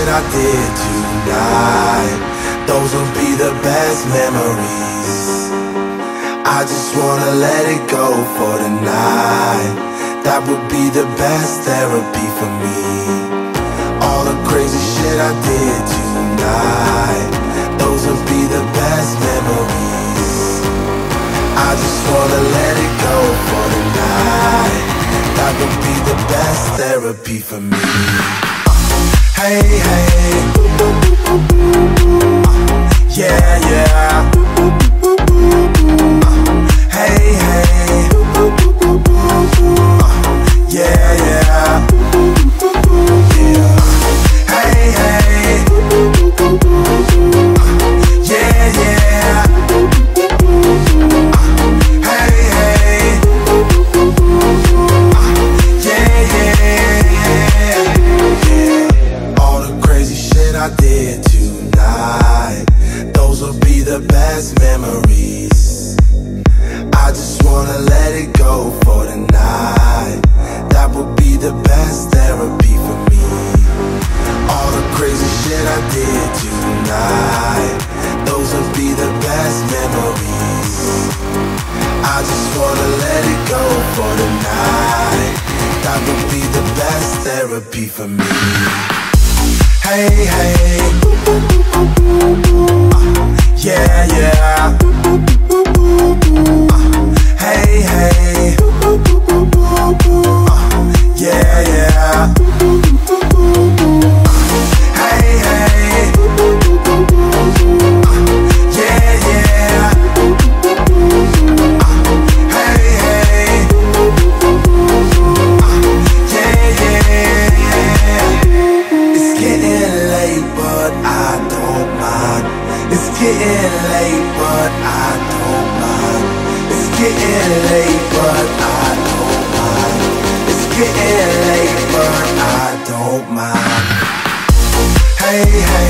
I did tonight, those will be the best memories. I just wanna let it go for tonight. That would be the best therapy for me. All the crazy shit I did tonight, those will be the best memories. I just wanna let it go for tonight. That would be the best therapy for me. Hey, hey, yeah, yeah. Hey, hey, yeah, yeah, yeah. Hey, hey, yeah, yeah. Hey, hey, yeah, yeah. All the crazy shit I did tonight, those will be the best memories. I just wanna let it go for tonight. That would be the best therapy for me. All the crazy shit I did tonight, those will be the best memories. I just wanna let it go for tonight. That would be the best therapy for me. Hey, hey, yeah, yeah. Hey, hey, yeah, yeah. Hey, hey, yeah, yeah. Hey, hey, yeah, yeah. It's getting late, but I don't mind. It's getting late, but I don't mind. It's getting late, but I don't mind. It's getting late, but I don't mind. Hey, hey.